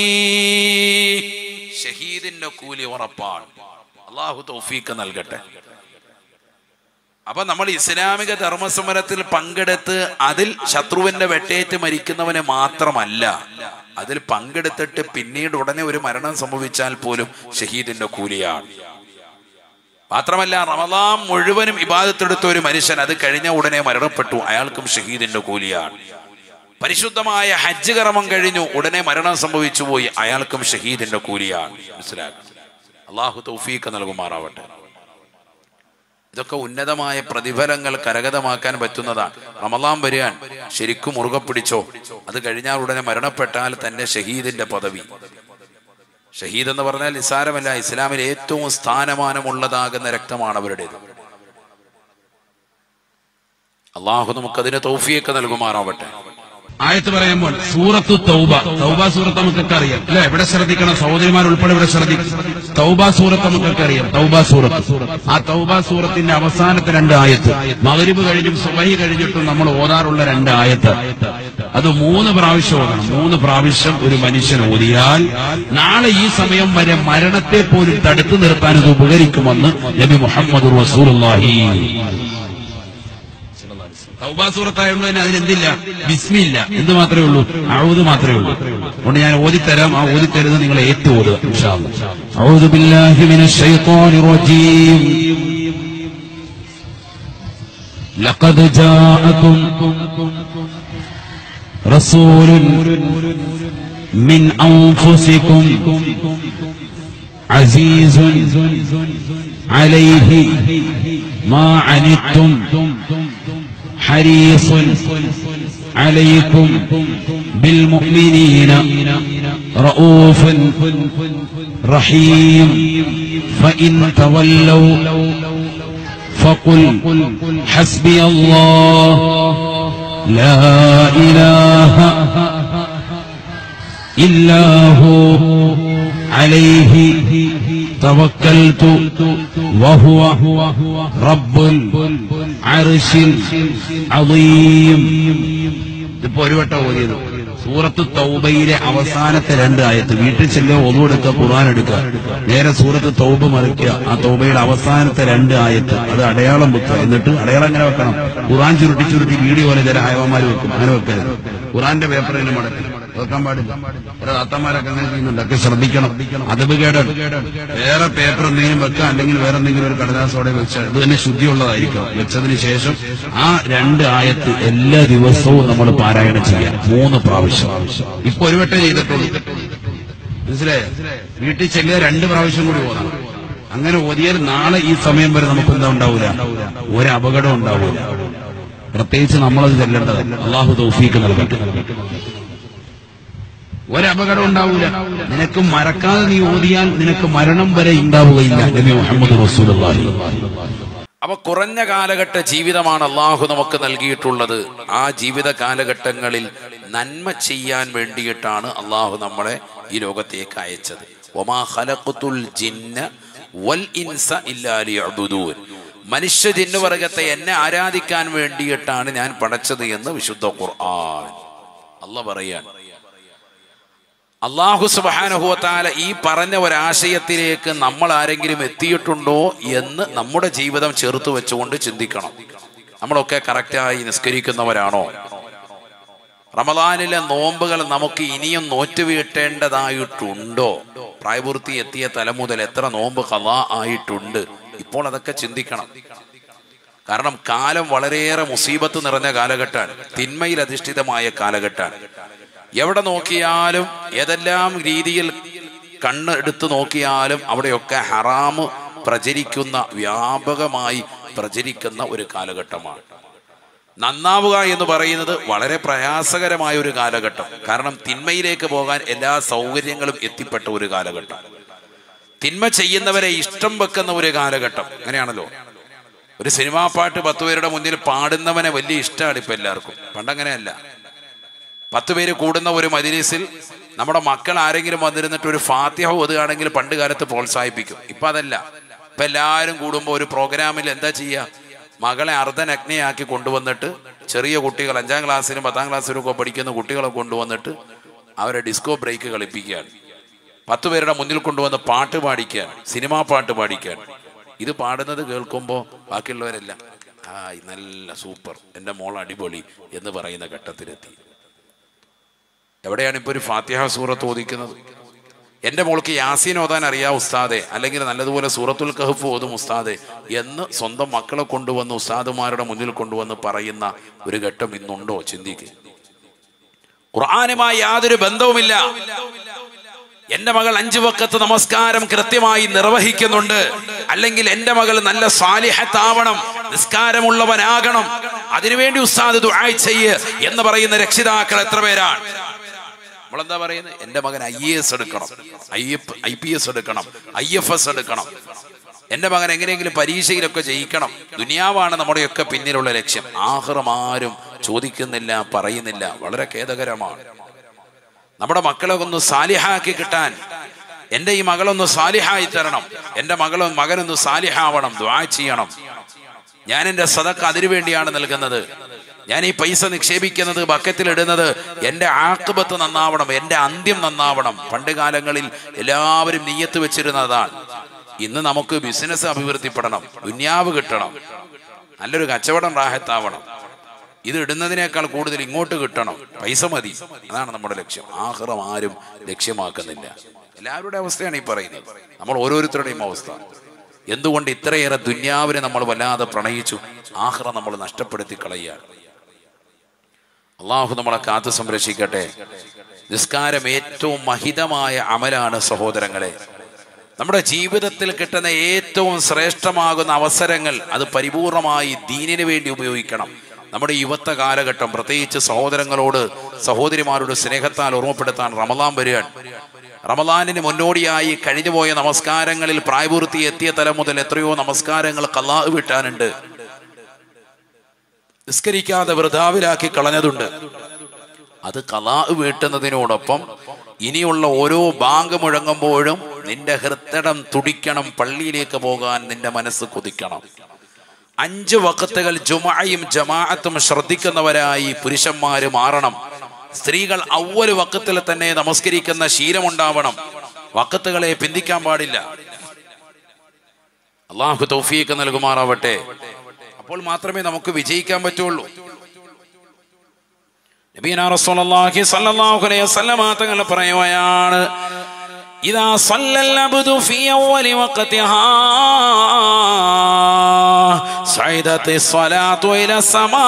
[SPEAKER 1] ഷഹീദിന്റെ കൂലി ഉറപ്പാണ്. അല്ലാഹു തൗഫീഖ് നൽകട്ടെ. അപ്പൊ നമ്മൾ ഇസ്ലാമിക ധർമ്മസമരത്തിൽ പങ്കെടുത്ത് അതിൽ ശത്രുവിന്റെ വെട്ടേറ്റ് മരിക്കുന്നവനെ മാത്രമല്ല, അതിൽ പങ്കെടുത്തിട്ട് പിന്നീട് ഉടനെ ഒരു മരണം സംഭവിച്ചാൽ പോലും ഷഹീദിന്റെ കൂലിയാണ്. മാത്രമല്ല, റമദാൻ മുഴുവനും ഇബാദത്തെടുത്ത ഒരു മനുഷ്യൻ അത് കഴിഞ്ഞ ഉടനെ മരണപ്പെട്ടു, അയാൾക്കും ഷഹീദിന്റെ കൂലിയാണ്. പരിശുദ്ധമായ ഹജ്ജ് കർമ്മം കഴിഞ്ഞു, ഉടനെ മരണം സംഭവിച്ചു പോയി, അയാൾക്കും ഷഹീദിന്റെ കൂലിയാണ്. മനസ്സിലാക്കണം. അല്ലാഹു തൗഫീഖ് നൽകുമാറാവട്ടെ. ഇതൊക്കെ ഉന്നതമായ പ്രതിഫലങ്ങൾ കരഗതമാക്കാൻ പറ്റുന്നതാണ്. റമദാൻ വരാൻ ശരിക്കും മുറുകെ പിടിച്ചോ. അത് കഴിഞ്ഞാൽ ഉടനെ മരണപ്പെട്ടാൽ തന്നെ ഷഹീദിന്റെ പദവി. ഷഹീദ് എന്ന് പറഞ്ഞാൽ നിസ്സാരമല്ല, ഇസ്ലാമിൽ ഏറ്റവും സ്ഥാനമാനമുള്ളതാകുന്ന രക്തമാണ് അവരുടേത്. അള്ളാഹു നമുക്കതിന് തൗഫീഖ് നൽകുമാറാവട്ടെ.
[SPEAKER 2] ആയത്ത് പറയുമ്പോൾ സൂറത്തു തൗബ, തൗബ സൂറത്ത് നമുക്കൊക്കെ അറിയാം അല്ലെ? ഇവിടെ ശ്രദ്ധിക്കണം, സഹോദരിമാർ ഉൾപ്പെടെ ഇവിടെ ശ്രദ്ധിക്കും. തൗബ സൂറത്ത് നമുക്കൊക്കെ അറിയാം. തൗബ സൂറത്ത്, ആ തൗബ സൂറത്തിന്റെ അവസാനത്തെ 2 ആയത്ത്, മഗ്രിബ് കഴിഞ്ഞും സുബഹി കഴിഞ്ഞിട്ടും നമ്മൾ ഓതാറുള്ള 2 ആയത്ത്, അത് 3 പ്രാവശ്യം ഓതണം. 3 പ്രാവശ്യം ഒരു മനുഷ്യൻ ഓതിയാൽ നാളെ ഈ സമയം വരെ മരണത്തെ പോലും തടുത്തു നിർത്താൻ ഇത് ഉപകരിക്കുമെന്ന് നബി മുഹമ്മദ് റസൂലുള്ളാഹി. തൗബ സൂറത്തായതുകൊണ്ട് തന്നെ അതിനെന്തില്ല, ബിസ്മില്ല, എന്ത് മാത്രമേ ഉള്ളൂ, അഊദ് മാത്രമേ ഉള്ളൂ. അതുകൊണ്ട് ഞാൻ ഓതിത്തരാം, ആ ഓതിത്തരുന്നത് നിങ്ങൾ ഏറ്റു ഓതുക ഇൻഷാ അല്ലാഹ്. അഊദു ബില്ലാഹി മിനശ് ശൈത്വാനിർ റജീം. ലഖദ് ജാഅകും റസൂലുൻ മിൻ അൻഫുസികും അസീസുൻ അലൈഹി മാ അനിത്തും حريص عليكم بالمؤمنين رؤوف رحيم فإن تولوا فقل حسبي الله لا إله إلا هو عليه توكلت وهو رب العرش العظيم. ഇതിപ്പോ ഒരു വട്ടം ഓതിയത് സൂറത്ത് തൗബയിലെ അവസാനത്തെ 2 ആയത്ത്. വീട്ടിൽ ചെല്ലുക, ഒളു എടുക്കുക, ഖുർആൻ എടുക്കുക, നേരെ സൂറത്ത് തൗബ മറിക്കുക. ആ തൗബയുടെ അവസാനത്തെ 2 ആയത്ത് അത് അടയാളം വെക്കുക. എന്നിട്ട് അടയാളം എങ്ങനെ വെക്കണം? ഖുർആൻ ചുരുട്ടി ചുരുട്ടി വീഡിയോ പോലെ ചില ആയവന്മാർ വെക്കും, അങ്ങനെ വെക്കരുത്. ഖുർആന്റെ പേപ്പറിൽ മടക്കി വെക്കാൻ പാടില്ല. ചില താത്തമാരൊക്കെ അങ്ങനെ ചെയ്യുന്നുണ്ട്, ഒക്കെ ശ്രദ്ധിക്കണം. അതബ് കേടാണ്. വേറെ പേപ്പർ എന്തെങ്കിലും വെക്കാം, അല്ലെങ്കിൽ വേറെ എന്തെങ്കിലും ഒരു കടലാസോടെ വെച്ചാൽ അത് തന്നെ ശുദ്ധിയുള്ളതായിരിക്കും. വെച്ചതിന് ശേഷം ആ 2 ആയത്ത് എല്ലാ ദിവസവും നമ്മൾ പാരായണം ചെയ്യാം 3 പ്രാവശ്യം. ഇപ്പൊ ഒരു വട്ടം ചെയ്തിട്ടുള്ളൂ, മനസ്സിലായോ? വീട്ടിൽ ചെല്ലുക, 2 പ്രാവശ്യം കൂടി ഓതണം. അങ്ങനെ ഓതിയാൽ നാളെ ഈ സമയം വരെ നമുക്കെന്താ ഉണ്ടാവൂല, ഒരു അപകടം ഉണ്ടാവൂല. പ്രത്യേകിച്ച് നമ്മളത് ചെല്ലേണ്ടത്. അള്ളാഹു തൗഫീഖ് നൽകട്ടെ. ഒരപകടം ഉണ്ടാവൂല. നിനക്ക് മറക്കാതെ നീ ഓതിയാൽ നിനക്ക് മരണം വരെ ഉണ്ടാവുകയില്ല. നബി മുഹമ്മദ് റസൂലുള്ളാഹി.
[SPEAKER 1] അപ്പൊ കുറഞ്ഞ കാലഘട്ട ജീവിതമാണ് അള്ളാഹു നമുക്ക് നൽകിയിട്ടുള്ളത്. ആ ജീവിത കാലഘട്ടങ്ങളിൽ നന്മ ചെയ്യാൻ വേണ്ടിയിട്ടാണ് അള്ളാഹു നമ്മളെ ഈ ലോകത്തേക്ക് അയച്ചത്. വമാ ഖലഖതുൽ ജിന്ന വൽ ഇൻസ ഇല്ലാ ലിയഅ്ബുദൂൻ. മനുഷ്യ ജിന്നുവർഗത്തെ എന്നെ ആരാധിക്കാൻ വേണ്ടിയിട്ടാണ് ഞാൻ പടച്ചത് എന്ന് വിശുദ്ധ ഖുർആൻ അല്ലാഹ് പറയാണ്. അല്ലാഹു സുബ്ഹാനഹു വ തആല ഈ പറഞ്ഞ ഒരാശയത്തിലേക്ക് നമ്മൾ ആരെങ്കിലും എത്തിയിട്ടുണ്ടോ എന്ന് നമ്മുടെ ജീവിതം ചേർത്ത് വെച്ചുകൊണ്ട് ചിന്തിക്കണം. നമ്മളൊക്കെ കറക്റ്റായി നിസ്കരിക്കുന്നവരാണോ? റമദാനിലെ നോമ്പുകൾ നമുക്ക് ഇനിയും നോറ്റുവീട്ടേണ്ടതായിട്ടുണ്ടോ? പ്രായപൂർത്തി എത്തിയ തലം മുതൽ എത്ര നോമ്പ് ഖളാ ആയിട്ടുണ്ട്? ഇപ്പോൾ അതൊക്കെ ചിന്തിക്കണം. കാരണം കാലം വളരെയേറെ മുസീബത്ത് നിറഞ്ഞ കാലഘട്ടമാണ്. തിന്മയിൽ അധിഷ്ഠിതമായ കാലഘട്ടമാണ്. എവിടെ നോക്കിയാലും ഏതെല്ലാം രീതിയിൽ കണ്ണെടുത്ത് നോക്കിയാലും അവിടെയൊക്കെ ഹറാമ് പ്രചരിക്കുന്ന, വ്യാപകമായി പ്രചരിക്കുന്ന ഒരു കാലഘട്ടമാണ്. നന്നാവുക എന്ന് പറയുന്നത് വളരെ പ്രയാസകരമായ ഒരു കാലഘട്ടം. കാരണം തിന്മയിലേക്ക് പോകാൻ എല്ലാ സൗകര്യങ്ങളും എത്തിപ്പെട്ട ഒരു കാലഘട്ടം. തിന്മ ചെയ്യുന്നവരെ ഇഷ്ടം വെക്കുന്ന ഒരു കാലഘട്ടം. അങ്ങനെയാണല്ലോ. ഒരു സിനിമാ പാട്ട് 10 പേരുടെ മുന്നിൽ പാടുന്നവനെ വലിയ ഇഷ്ടമാണ് ഇപ്പൊ എല്ലാവർക്കും. പണ്ടങ്ങനെയല്ല. 10 പേര് കൂടുന്ന ഒരു മജ്‌ലിസിൽ നമ്മുടെ മക്കൾ ആരെങ്കിലും വന്നിരുന്നിട്ട് ഒരു ഫാത്തിഹ ഓതുകയാണെങ്കിൽ പണ്ട് കാലത്ത് പ്രോത്സാഹിപ്പിക്കും. ഇപ്പൊ അതല്ല. ഇപ്പൊ എല്ലാവരും കൂടുമ്പോൾ ഒരു പ്രോഗ്രാമിൽ എന്താ ചെയ്യുക? മകളെ അർദ്ധനഗ്നയാക്കി കൊണ്ടുവന്നിട്ട് ചെറിയ കുട്ടികൾ 5ാം ക്ലാസ്സിലും 10ാം ക്ലാസ്സിലും ഒക്കെ പഠിക്കുന്ന കുട്ടികളെ കൊണ്ടുവന്നിട്ട് അവരെ ഡിസ്കോ ബ്രേക്ക് കളിപ്പിക്കുകയാണ്. 10 പേരുടെ മുന്നിൽ കൊണ്ടുവന്ന് പാട്ട് പാടിക്കുകയാണ്, സിനിമാ പാട്ട് പാടിക്കുകയാണ്. ഇത് പാടുന്നത് കേൾക്കുമ്പോൾ ബാക്കിയുള്ളവരെല്ലാം നല്ല സൂപ്പർ, എൻ്റെ മോൾ അടിപൊളി എന്ന് പറയുന്ന ഘട്ടത്തിലെത്തി. എവിടെയാണ് ഇപ്പോൾ ഒരു ഫാത്തിഹ സൂറത്ത് ഓദിക്കുന്നത്? എൻ്റെ മോൾക്ക് യാസീൻ ഓതാൻ അറിയാം ഉസ്താദെ, അല്ലെങ്കിൽ നല്ലതുപോലെ സൂറത്തുൽ കഹ്ഫ് ഓതും ഉസ്താദെ എന്ന് സ്വന്തം മക്കളെ കൊണ്ടുവന്ന് ഉസ്താദുമാരുടെ മുന്നിൽ കൊണ്ടുവന്ന് പറയുന്ന ഒരു ഘട്ടം ഇന്നുണ്ടോ? ചിന്തിക്കുക. ഖുർആനുമായി യാതൊരു ബന്ധവുമില്ല. എൻ്റെ മകൾ 5 വഖത്ത് നമസ്കാരം കൃത്യമായി നിർവഹിക്കുന്നുണ്ട്, അല്ലെങ്കിൽ എൻ്റെ മകൾ നല്ല സാലിഹത്താവണം, നിസ്കാരമുള്ളവനാകണം, അതിനുവേണ്ടി ഉസ്താദ് ദുആ ചെയ്യ് എന്ന് പറയുന്ന രക്ഷിതാക്കൾ എത്ര പേരാണ്? നമ്മളെന്താ പറയുന്നത്? എൻ്റെ മകൻ IAS എടുക്കണം, IPS എടുക്കണം, IFS എടുക്കണം, എൻ്റെ മകൻ എങ്ങനെയെങ്കിലും പരീക്ഷയിലൊക്കെ ജയിക്കണം. ദുനിയാവാണ് നമ്മുടെയൊക്കെ പിന്നിലുള്ള ലക്ഷ്യം. ആഖിറം ആരും ചോദിക്കുന്നില്ല, പറയുന്നില്ല. വളരെ ഖേദകരമാണ്. നമ്മുടെ മക്കളെ ഒന്ന് സാലിഹാക്കി കിട്ടാൻ, എൻ്റെ ഈ മകളൊന്ന് സാലിഹായി തരണം, എൻ്റെ മകനൊന്ന് സാലിഹാവണം, ദുആ ചെയ്യണം. ഞാൻ എൻ്റെ സദഖ അതിനു വേണ്ടിയാണ് നൽകുന്നത്. ഞാൻ ഈ പൈസ നിക്ഷേപിക്കുന്നത്, ബക്കറ്റിലിടുന്നത് എൻ്റെ ആഖിബത്ത് നന്നാവണം, എൻ്റെ അന്ത്യം നന്നാവണം. പണ്ട് കാലങ്ങളിൽ എല്ലാവരും നിയ്യത്ത് വെച്ചിരുന്നതാണ്. ഇന്ന് നമുക്ക് ബിസിനസ് അഭിവൃദ്ധിപ്പെടണം, ദുനിയാവ് കിട്ടണം, നല്ലൊരു കച്ചവടം റാഹത്താവണം. ഇത് ഇടുന്നതിനേക്കാൾ കൂടുതൽ ഇങ്ങോട്ട് കിട്ടണം, പൈസ മതി. അതാണ് നമ്മുടെ ലക്ഷ്യം. ആഖിറം ആരും ലക്ഷ്യമാക്കുന്നില്ല. എല്ലാവരുടെ അവസ്ഥയാണ് ഈ പറയുന്നത്. നമ്മൾ ഓരോരുത്തരുടെയും അവസ്ഥ. എന്തുകൊണ്ട് ഇത്രയേറെ ദുനിയാവിനെ നമ്മൾ വല്ലാതെ പ്രണയിച്ചു, ആഖിറം നമ്മൾ നഷ്ടപ്പെടുത്തി കളയുകയാണ്. അള്ളാഹു നമ്മളെ കാത്തു സംരക്ഷിക്കട്ടെ. നിസ്കാരം ഏറ്റവും മഹിതമായ അമലാണ് സഹോദരങ്ങളെ. നമ്മുടെ ജീവിതത്തിൽ കിട്ടുന്ന ഏറ്റവും ശ്രേഷ്ഠമാകുന്ന അവസരങ്ങൾ അത് പരിപൂർണമായി ദീനിന് വേണ്ടി ഉപയോഗിക്കണം. നമ്മുടെ യുവത്വ കാലഘട്ടം, പ്രത്യേകിച്ച് സഹോദരങ്ങളോട്, സഹോദരിമാരോട് സ്നേഹത്താൽ ഓർമ്മപ്പെടുത്താൻ റമദാൻ വരികയാണ്. റമദാനിന് മുന്നോടിയായി കഴിഞ്ഞുപോയ നമസ്കാരങ്ങളിൽ പ്രായപൂർത്തി എത്തിയ തലം മുതൽ എത്രയോ നമസ്കാരങ്ങൾ ഖളാ വീട്ടാനുണ്ട്. നിസ്കരിക്കാതെ വൃഥാവിലാക്കി കളഞ്ഞതുണ്ട്. അത് ഖളാ വീട്ടുന്നതിനോടൊപ്പം ഇനിയുള്ള ഓരോ ബാങ്ക് മുഴങ്ങുമ്പോഴും നിന്റെ ഹൃദയം തുടിക്കണം, പള്ളിയിലേക്ക് പോകാൻ നിന്റെ മനസ്സ് കൊതിക്കണം. 5 വഖത്തുകൾ ജുമുഅയും ജമാഅത്തും ശ്രദ്ധിക്കുന്നവരായി പുരുഷന്മാര് മാറണം. സ്ത്രീകൾ അവ്വല് വഖത്തിൽ തന്നെ നമസ്കരിക്കുന്ന ശീലമുണ്ടാവണം. വഖത്തുകളെ പിന്തിക്കാൻ പാടില്ല. അല്ലാഹു തൗഫീഖ് നൽകുമാറാവട്ടെ. അപ്പോൾ മാത്രമേ നമുക്ക് വിജയിക്കാൻ പറ്റുള്ളൂ. നബിയുനാ റസൂലുള്ളാഹി സ്വല്ലല്ലാഹു അലൈഹി വസല്ലം തങ്ങൾ പറയുകയാണ്, ഇദാ സല്ലൽ അബ്ദു ഫീ അവ്വലി വഖതിഹാ സഅദത്തി സ്വലാത്തു ഇലാ സമാ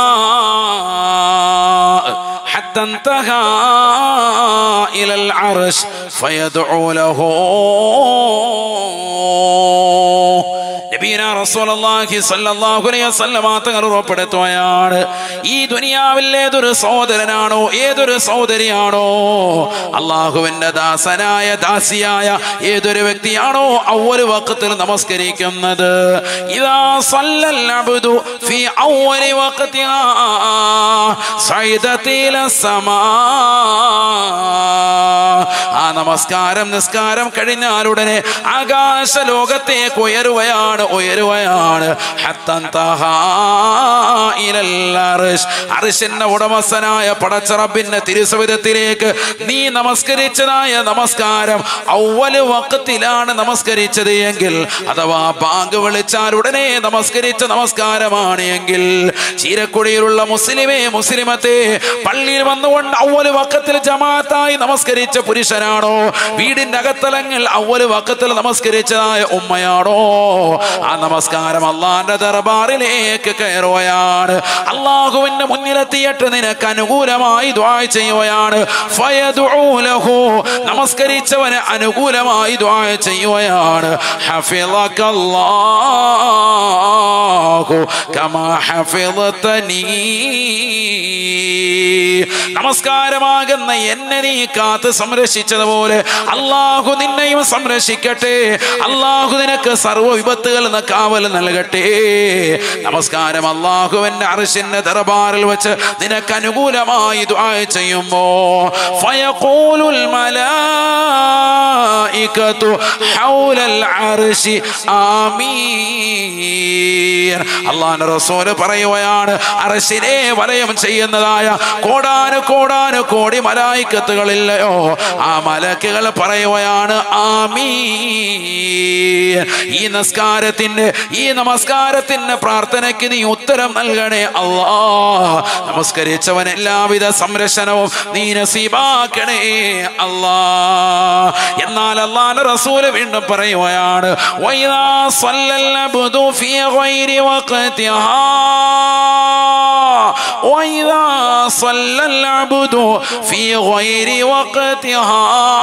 [SPEAKER 1] ഹത്താ ഇൻതഹാ ഇലൽ അർശ് ഫയദ്ഉ ലഹു. നബിയുനാ റസൂലുള്ളാഹി സ്വല്ലല്ലാഹു അലൈഹി വസല്ലം തങ്ങൾ ഉറപ്പെടുത്തുകയാണ്, ഈ ദുനിയാവിൽ ഏതൊരു സഹോദരനാണോ ഏതൊരു സഹോദരിയാണോ അള്ളാഹുവിന്റെ ദാസനായ ദാസിയായ ഏതൊരു വ്യക്തിയാണോ അവ്വൽ വഖത്തിൽ നമസ്കരിക്കുന്നത്, ഇദാ സല്ലൽ അബ്ദു ഫീ അവ്വലി വഖതിഹാ സൈദത ഇല സമാ, ആ നിസ്കാരം കഴിഞ്ഞാലുടനെ ആകാശ ലോകത്തേക്ക് ഉയരുകയാണ് അർശിന്റെ ഉടമസ്ഥനായ പടച്ച റബ്ബിന്റെ തിരുസവിധത്തിലേക്ക് നീ നമസ്കരിച്ചതായ നമസ്കാരം അവ്വൽ വഖത്തിലാണ് നമസ്കരിച്ചത് എങ്കിൽ, അഥവാ ബാങ്ക് വിളിച്ചാൽ ഉടനെ നമസ്കരിച്ച നമസ്കാരമാണ് എങ്കിൽ, ചീരക്കുടിയിലുള്ള മുസ്ലിമത്തെ പള്ളിയിൽ വന്നുകൊണ്ട് അവ്വൽ വഖത്തിൽ ജമാഅത്തായി നമസ്കരിച്ച പുരുഷനാണോ, വീടിന്റെ അകത്തലങ്ങൾ അവ്വൽ വഖത്തിൽ നമസ്കരിച്ചതായ ഉമ്മയാണോ, ആ നമസ്കാരം അള്ളാന്റെ ദർബാറിലേക്ക് കയറുകയാണ്, അള്ളാഹുവിന്റെ മുന്നിലെത്തിയിട്ട് നിനക്ക് അനുകൂലമായി ദുആ ചെയ്യുകയാണ്. ഫയദുഉ ലഹു, നമസ്കരിച്ചവന് അനുകൂലമായി ദുആ ചെയ്യുകയാണ്. ഹഫിളകല്ലാഹു കമാ ഹഫിളതനീ, നമസ്കാരമാകുന്ന എന്നെ നീ കാത്ത് സംരക്ഷിച്ചതുപോലെ അള്ളാഹു നിന്നെയും സംരക്ഷിക്കട്ടെ, അള്ളാഹു നിനക്ക് സർവ്വ വിപത്തുകൾ നിന്ന് കാവൽ നൽകട്ടെ. നമസ്കാരം അള്ളാഹുവിന്റെ അർശിന്റെ ദർബാറിൽ വെച്ച് നിനക്ക് അനുകൂലമായി ദുആ ചെയ്യുമ്പോ ഫയഖൂലുൽ മലായികതു ഹൗലൽ അർശി ആമീൻ. അല്ലാഹുവിന്റെ റസൂൽ പറയുകയാണ്, അർശിനെ വലയം ചെയ്യുന്നതായ കോടാനു കോടി മലായികത്തുകളില്ലയോ, ആ മലക്കുകൾ പറയുകയാണ് ആമീൻ. ഈ നമസ്കാരത്തിന്റെ പ്രാർത്ഥനയ്ക്ക് നീ ഉത്തരം നൽകണേ അല്ലാഹ്. നമസ്കരിച്ചവൻ എല്ലാവിധ സംരക്ഷണവും നീ നസീബാക്കണേ അല്ലാഹ്. എന്നാൽ അല്ലാഹുവിന്റെ റസൂൽ വീണ്ടും പറയുകയാണ്, വൈദാ സല്ലൽ അബ്ദു ഫീ ഗൈരി വഖതിഹാ, വൈദാ സല്ലൽ അബ്ദു ഫീ ഗൈരി വഖതിഹാ,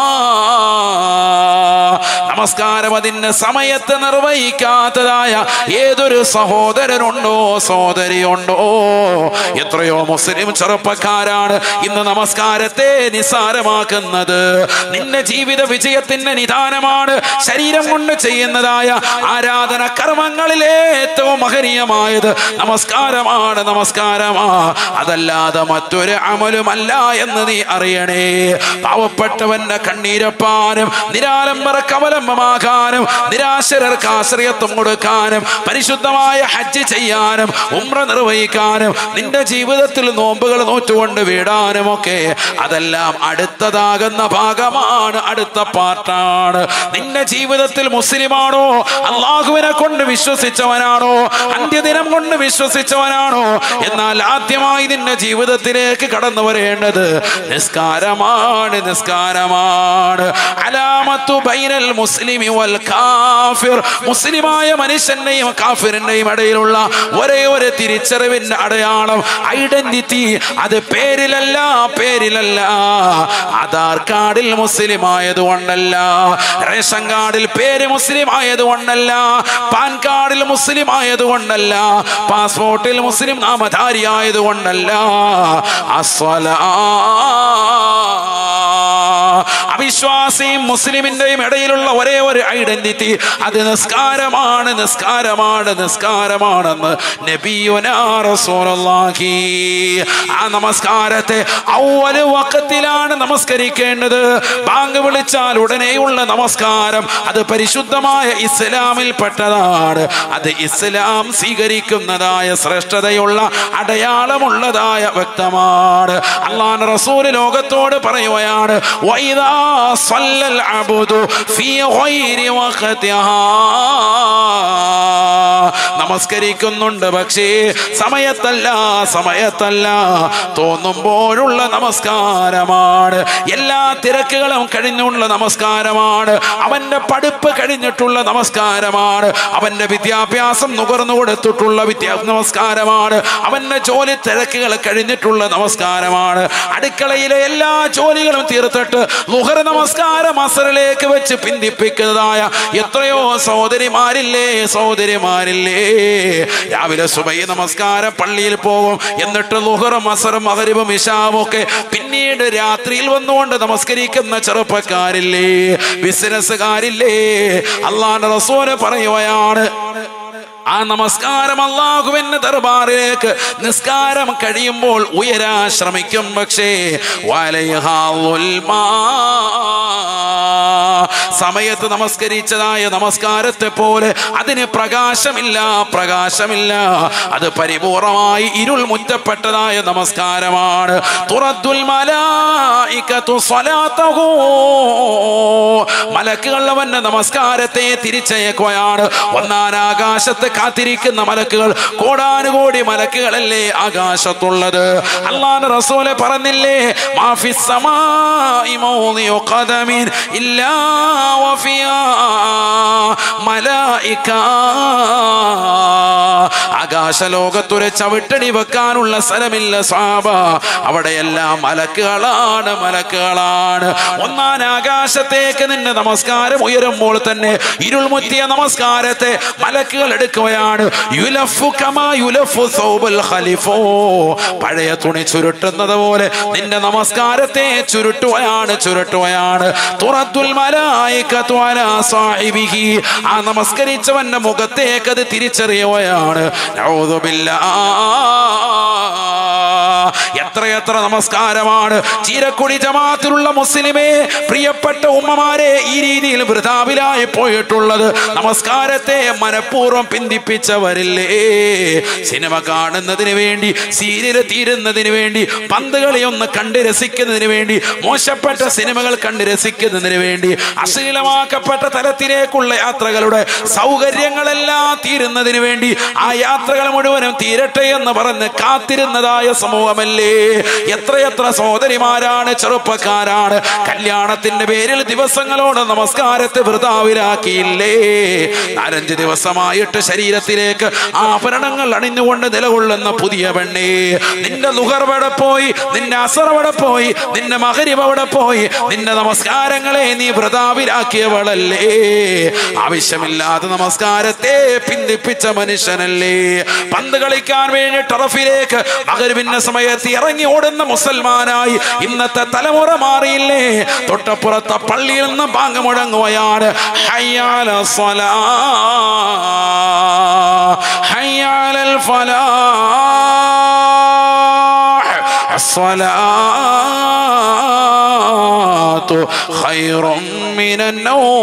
[SPEAKER 1] നമസ്കാരം അതിന്റെ സമയത്ത് നിർവഹിക്കാത്തതായ ഏതൊരു സഹോദരനുണ്ടോ സഹോദരിയുണ്ടോ, എത്രയോ മുസ്ലിം ചെറുപ്പക്കാരാണ് ഇന്ന് നമസ്കാരത്തെ നിസ്സാരമാക്കുന്നത്. നിന്റെ ജീവിത വിജയത്തിന്റെ നിദാനമാണ് ശരീരം കൊണ്ട് ചെയ്യുന്നതായ ആരാധന കർമ്മങ്ങളിലെ ഏറ്റവും മഹനീയമായത് നമസ്കാരമാണ്. അതല്ലാതെ മറ്റൊരു അമലുമല്ല എന്ന് നീ അറിയണേ. പാവപ്പെട്ടവന്റെ കണ്ണീരപ്പാനും നിരാലംബർക്ക് അവലംബമാകാനും നിരാശരർക്ക് ആശ്രയത്വം കൊടുക്കാനും പരിശുദ്ധമായ ഹജ്ജ് ചെയ്യാനും ഉംറ നിർവഹിക്കാനും നിന്റെ ജീവിതത്തിൽ നോമ്പുകൾ നോറ്റുകൊണ്ട് വീടാനും ഒക്കെ അതെല്ലാം അടുത്തതാകുന്ന ഭാഗമാണ്, അടുത്ത പാർട്ടാണ്. നിന്റെ ജീവിതത്തിൽ മുസ്ലിമാണോ, അള്ളാഹുവിനെ കൊണ്ട് വിശ്വസിച്ചവനാണോ, അന്ത്യദിനം കൊണ്ട് വിശ്വസിച്ചവനാണോ, എന്നാൽ ആദ്യമായി നിന്റെ ജീവിതത്തിലേക്ക് കടന്നു വരേണ്ടത് നിസ്കാരമാണ്. അലാമത്തു ബൈനൽ മുസ്ലിമി വൽ കാഫിർ, മുസ്ലിമായ മനുഷ്യന്റെയും കാഫിറിന്റെയും ഇടയിലുള്ള ഒരേ ഒരു തിരിച്ചറിവിന്റെ അടയാളം, ഐഡന്റിറ്റി, അത് പേരിലല്ല. ആധാർ കാർഡിൽ മുസ്ലിം ആയതുകൊണ്ടല്ല, റേഷൻ കാർഡിൽ പേര് മുസ്ലിം ആയതുകൊണ്ടല്ല, പാൻ കാർഡിൽ മുസ്ലിം ആയതുകൊണ്ടല്ല, പാസ്പോർട്ടിൽ മുസ്ലിം നാമധാരി ആയതുകൊണ്ടല്ല. അവിശ്വാസിയും മുസ്ലിമിന്റെയും ഇടയിലുള്ള ഒരേ ഒരു ഐഡന്റിറ്റി, അത് നിസ്കാരമാണെന്ന് നബിയുനാ റസൂലുള്ളാഹി. ആ നമസ്കാരത്തെ അവ്വൽ വഖത്തിലാണ് നമസ്കരിക്കേണ്ടത്. ബാങ്ക് വിളിച്ചാൽ ഉടനെയുള്ള നമസ്കാരം അത് പരിശുദ്ധമായ ഇസ്ലാമിൽ പെട്ടതാണ്. അത് ഇസ്ലാം സ്വീകരിക്കുന്നതായ ശ്രേഷ്ഠതയുള്ള അടയാളമുള്ളതായ വ്യക്തമാണ്. അല്ലാഹുവിന്റെ റസൂൽ ലോകത്തോട് പറയുകയാണ്, വൈദാ സല്ലൽ അബ്ദു ഫീ ഗൈരി വഖതിഹാ, നമസ്കരിക്കുന്നുണ്ട് പക്ഷേ സമയത്തല്ല തോന്നുമ്പോഴുള്ള നമസ്കാരമാണ്. എല്ലാ തിരക്കുകളും കഴിഞ്ഞുള്ള നമസ്കാരമാണ്. അവന്റെ പഠിപ്പ് കഴിഞ്ഞിട്ടുള്ള നമസ്കാരമാണ്. അവന്റെ വിദ്യാഭ്യാസം നുകർന്നു കൊടുത്തിട്ടുള്ള നമസ്കാരമാണ്. അവന്റെ ജോലി തിരക്കുകൾ കഴിഞ്ഞിട്ടുള്ള നമസ്കാരമാണ്. അടുക്കളയിലെ എല്ലാ ജോലികളും തീർത്തിട്ട് ളുഹർ ളുഹർ നമസ്കാരം അസറിലേക്ക് വെച്ച് പിന്തിപ്പിക്കുന്നതായ എത്രയോ സഹോദരിമാരില്ലേ. രാവിലെ സുബഹി നമസ്കാരം പള്ളിയിൽ പോകും, എന്നിട്ട് ളുഹറും അസറും മഗ്രിബും ഇശാവും ഒക്കെ പിന്നീട് രാത്രിയിൽ വന്നുകൊണ്ട് നമസ്കരിക്കുന്ന ചെറുപ്പക്കാരില്ലേ, ബിസിനസ്സുകാരില്ലേ. അല്ലാഹുവിന്റെ റസൂൽ പറയുകയാണ്, ആ നമസ്കാരം അല്ലാഹുവിന്റെ ദർബാറിലേക്ക് നിസ്കാരം കഴിയുമ്പോൾ ഉയരാൻ ശ്രമിക്കും, പക്ഷേ സമയത്ത് നമസ്കരിച്ചതായ നമസ്കാരത്തെ പോലെ അതിന് പ്രകാശമില്ല. അത് പരിപൂർണമായി ഇരുൾ മുറ്റപ്പെട്ടതായ നമസ്കാരമാണ്. തുറദ്ദുൽ മലായികതു സ്വലാതഹു, മലക്കുകൾ അവന്റെ നമസ്കാരത്തെ തിരിച്ചയക്കുകയാണ്. ഒന്നാം ആകാശത്തെ കാത്തിരിക്കുന്ന മലക്കുകൾ, കോടാനുകോടി മലക്കുകളല്ലേ ആകാശത്തുള്ളത്. അല്ലാഹുവിന്റെ റസൂൽ പറഞ്ഞില്ലേ, മാഫിസ് സമാഇ മൗദിഉ ഖദമിൻ ഇല്ലാ വഫിയാ മലായിക. ആകാശലോകത്തൊരു ചവിട്ടടി വെക്കാനുള്ള സ്ഥലമില്ല സ്വഹാബ, അവിടെയെല്ലാം മലക്കുകളാണ്. ഒന്നാം ആകാശത്തേക്ക് നിന്റെ നമസ്കാരം ഉയരുമ്പോൾ തന്നെ ഇരുൾമുറ്റിയ നമസ്കാരത്തെ മലക്കുകൾ എടുക്കുകയാണ്. യുലഫു കമാ യുലഫു സൗബൽ ഖലിഫോ, പഴയ തുണി ചുരുട്ടുന്നത് പോലെ നിന്റെ നമസ്കാരത്തെ ചുരുട്ടുകയാണ്. തുറദ്ദുൽ മലായികതു അലാ സാഹിബിഹി, ആ നമസ്കരിച്ചവന്റെ മുഖത്തേക്ക് അത് തിരിച്ചറിയുകയാണ്. നഊദു ബില്ലാഹ്. എത്രയെത്ര നമസ്കാരമാണ് ചീരക്കുടി ജമാഅത്തിലുള്ള മുസ്ലിമേ, പ്രിയപ്പെട്ട ഉമ്മമാരെ, ഈ രീതിയിൽ വൃഥാവിലായി പോയിട്ടുള്ളത്. നമസ്കാരത്തെ മനഃപൂർവ്വം പിന്തിപ്പിച്ചവരില്ലേ. സിനിമ കാണുന്നതിന് വേണ്ടി, സീരിയൽ തീരുന്നതിന് വേണ്ടി, പന്ത് കളി ഒന്ന് കണ്ട് രസിക്കുന്നതിന് വേണ്ടി, മോശപ്പെട്ട സിനിമകൾ കണ്ട് രസിക്കുന്നതിന് വേണ്ടി, അശ്ലീലമാക്കപ്പെട്ട തലത്തിലേക്കുള്ള യാത്രകളുടെ സൗകര്യങ്ങളെല്ലാം തീരുന്നതിന് വേണ്ടി ആ യാത്രകൾ മുഴുവനും തീരട്ടെ എന്ന് പറഞ്ഞ് കാത്തിരുന്നതായ സമൂഹമല്ലേ. എത്രയെത്ര സഹോദരിമാരാണ്, ചെറുപ്പക്കാരാണ് കല്യാണത്തിന്റെ പേരിൽ ദിവസങ്ങളോട് നമസ്കാരത്തെ വൃഥാവിലാക്കിയില്ലേ. 4-5 ദിവസമായിട്ട് ശരീരത്തിലേക്ക് ആഭരണങ്ങൾ അണിഞ്ഞുകൊണ്ട് നിലകൊള്ളുന്ന പുതിയ പെണ്ണേ, നിന്റെ ളുഹർ എവിടെ പോയി, നിന്റെ അസർ എവിടെ പോയി, നിന്റെ മഗ്രിബ് എവിടെ പോയി? നിന്റെ നമസ്കാരങ്ങളെ നീ വൃഥാവിലാക്കിയവളല്ലേ. ആവശ്യമില്ലാത്ത നമസ്കാരത്തെ പിന്തിപ്പിച്ച മനുഷ്യനല്ലേ. പന്ത് കളിക്കാൻ വേണ്ടി ടർഫിലേക്ക് മഗ്രിബിന്റെ സമയത്ത് ഇറങ്ങി ഓടുന്ന മുസൽമാനായി ഇന്നത്തെ തലമുറ മാറിയില്ലേ. തൊട്ടപ്പുറത്തെ പള്ളിയിൽ നിന്ന് ബാങ്ക് മുഴങ്ങുകയാണ്, ഹയ്യ അലൽ സ്വലാഹ്, ഹയ്യ അലൽ ഫലാഹ്, അസ്സലാത്തു ഖൈറും മിനൻ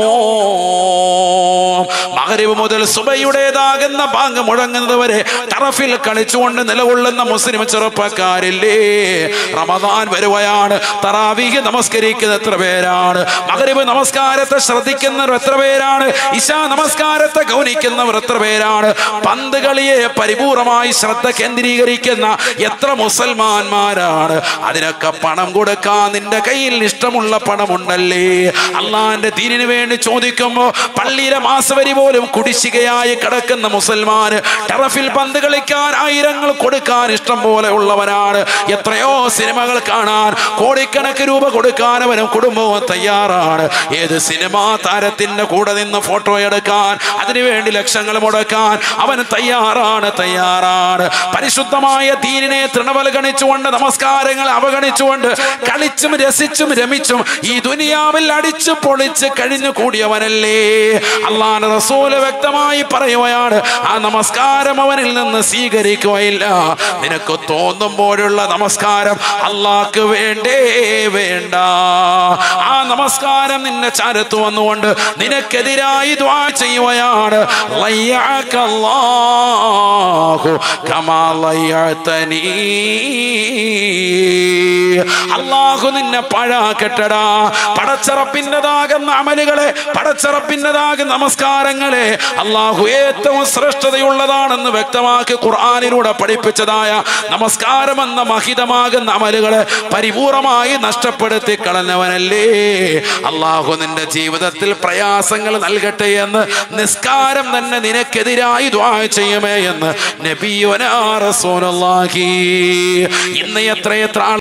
[SPEAKER 1] നൗം. മഗ്രിബ് മുതൽ സുബഹിയുടേതാകുന്ന ബാങ്ക് മുഴങ്ങുന്നത് വരെ തറഫിൽ കളിച്ചുകൊണ്ട് നിലകൊള്ളുന്ന മുസ്ലിം ചെറുപ്പക്കാരില്ലേ. റമദാൻ വരുകയാണ്, തറാവീഹ് നമസ്കരിക്കുന്ന എത്ര പേരാണ്? മഗ്രിബ് നമസ്കാരത്തെ ശ്രദ്ധിക്കുന്നവർ എത്ര പേരാണ്? ഇശാ നമസ്കാരത്തെ ഗൗനിക്കുന്നവർ എത്ര പേരാണ്? പന്ത് കളിയെ പരിപൂർണമായി ശ്രദ്ധ കേന്ദ്രീകരിക്കുന്ന എത്ര മുസൽമാന്മാരാണ്? അതിനൊക്കെ പണം കൊടുക്കാൻ നിന്റെ കയ്യിൽ ഇഷ്ടമുള്ള പണമുണ്ടല്ലേ. അള്ളാന്റെ ദീനിന് വേണ്ടി ചോദിക്കുമ്പോ പള്ളിയിലെ മാസവരി പോലും കുടിശ്ശികയായി കിടക്കുന്ന മുസൽമാന് ടറഫിൽ പന്ത് കളിക്കാൻ ആയിരങ്ങൾ കൊടുക്കാൻ ഇഷ്ടം പോലെ ഉള്ളവനാണ്. എത്രയോ സിനിമകൾ കാണാൻ കോടിക്കണക്കിന് രൂപ കൊടുക്കാൻ അവനും കുടുംബവും തയ്യാറാണ്. ഏത് സിനിമാ താരത്തിന്റെ കൂടെ നിന്ന് ഫോട്ടോ എടുക്കാൻ, അതിനുവേണ്ടി ലക്ഷങ്ങൾ മുടക്കാൻ അവൻ തയ്യാറാണ്. പരിശുദ്ധമായ ദീനിനെ തൃണവൽഗണിച്ചുകൊണ്ട്, നമസ്കാരങ്ങൾ അവഗണിച്ചുകൊണ്ട്, കളിച്ചും രസിച്ചും രമിച്ചും ഈ ദുനിയാവിൽ അടിച്ചു പൊളിച്ച് കഴിഞ്ഞു കൂടിയവനല്ലേ. അല്ലാഹുവിന്റെ റസൂൽ വ്യക്തമായി പറയുകയാണ്, ആ നമസ്കാരം അവനിൽ നിന്ന് സ്വീകരിക്കുകയില്ല. നിനക്ക് തോന്നുമ്പോഴുള്ള നമസ്കാരം അല്ലാഹ്ക്ക് വേണ്ട. ആ നമസ്കാരം നിന്റെ ചാരത്ത് വന്നുകൊണ്ട് നിനക്കെതിരായി ദുആ ചെയ്യുകയാണ്. ലയ്യഅകല്ലാഹു കമാ ലയ്യഅതനീ, അല്ലാഹു നിന്നെ പാഴാക്കട്ടെടാ. പടച്ചറപ്പിൻ്റെതാകുന്ന അമലുകളെ, പടച്ചറപ്പിൻ്റെതാകുന്ന നമസ്കാരങ്ങളെ അല്ലാഹു ഏറ്റവും ശ്രേഷ്ഠതയുള്ളതാണെന്ന് വ്യക്തമാക്കി ഖുർആനിലൂടെ പഠിപ്പിച്ചതായ നമസ്കാരമെന്ന മഹിതമാകുന്ന അമലുകളെ പരിപൂർണമായി നഷ്ടപ്പെടുത്തി കളഞ്ഞവനല്ലേ. അല്ലാഹു നിന്റെ ജീവിതത്തിൽ പ്രയാസങ്ങൾ നൽകട്ടെ എന്ന് നിസ്കാരം തന്നെ നിനക്കെതിരായി ദുആ ചെയ്യുമേ എന്ന് നബിയുനാ റസൂലുള്ളാഹി. ഇന്ന് എത്രയെത്ര